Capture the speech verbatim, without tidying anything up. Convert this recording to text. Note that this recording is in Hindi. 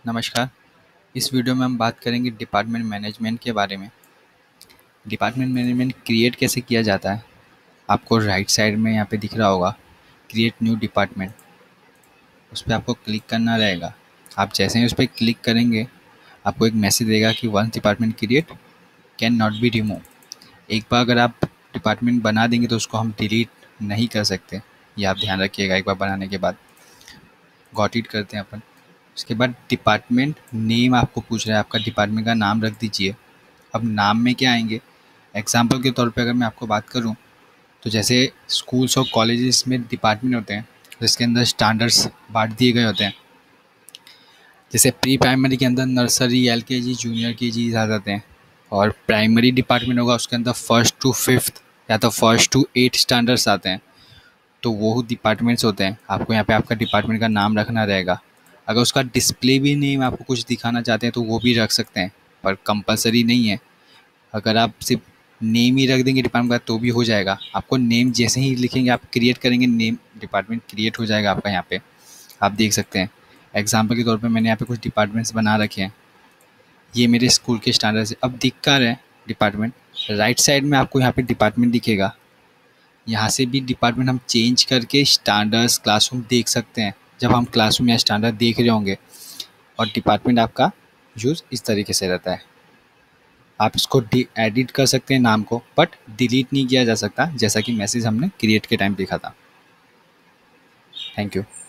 नमस्कार। इस वीडियो में हम बात करेंगे डिपार्टमेंट मैनेजमेंट के बारे में। डिपार्टमेंट मैनेजमेंट क्रिएट कैसे किया जाता है। आपको राइट साइड में यहाँ पे दिख रहा होगा क्रिएट न्यू डिपार्टमेंट, उस पर आपको क्लिक करना रहेगा। आप जैसे ही उस पर क्लिक करेंगे आपको एक मैसेज देगा कि one department create can not be remove. एक बार अगर आप डिपार्टमेंट बना देंगे तो उसको हम डिलीट नहीं कर सकते, ये आप ध्यान रखिएगा। एक बार बनाने के बाद गॉट इट करते हैं अपन। उसके बाद डिपार्टमेंट नेम आपको पूछ रहा है, आपका डिपार्टमेंट का नाम रख दीजिए। अब नाम में क्या आएंगे, एग्जाम्पल के तौर पे अगर मैं आपको बात करूं तो जैसे स्कूल्स और कॉलेजेस में डिपार्टमेंट होते हैं जिसके अंदर स्टैंडर्ड्स बांट दिए गए होते हैं। जैसे प्री प्राइमरी के अंदर नर्सरी, एल के जी, जूनियर के जी आ जाते हैं, और प्राइमरी डिपार्टमेंट होगा उसके अंदर फर्स्ट टू फिफ्थ या तो फर्स्ट टू एट स्टैंडर्ड्स आते हैं। तो वो डिपार्टमेंट्स होते हैं। आपको यहाँ पे आपका डिपार्टमेंट का नाम रखना रहेगा। अगर उसका डिस्प्ले भी नेम आपको कुछ दिखाना चाहते हैं तो वो भी रख सकते हैं, पर कंपलसरी नहीं है। अगर आप सिर्फ नेम ही रख देंगे डिपार्टमेंट का तो भी हो जाएगा। आपको नेम जैसे ही लिखेंगे, आप क्रिएट करेंगे, नेम डिपार्टमेंट क्रिएट हो जाएगा आपका। यहाँ पे आप देख सकते हैं एग्जाम्पल के तौर पे मैंने यहाँ पे कुछ डिपार्टमेंट्स बना रखे हैं। ये मेरे स्कूल के स्टैंडर्ड से अब दिख कर रहे हैं डिपार्टमेंट। राइट साइड में आपको यहाँ पे डिपार्टमेंट दिखेगा। यहाँ से भी डिपार्टमेंट हम चेंज करके स्टैंडर्ड्स क्लासरूम देख सकते हैं जब हम क्लासरूम या स्टैंडर्ड देख रहे होंगे। और डिपार्टमेंट आपका यूज़ इस तरीके से रहता है। आप इसको एडिट कर सकते हैं नाम को, बट डिलीट नहीं किया जा सकता, जैसा कि मैसेज हमने क्रिएट के टाइम देखा था। Thank you.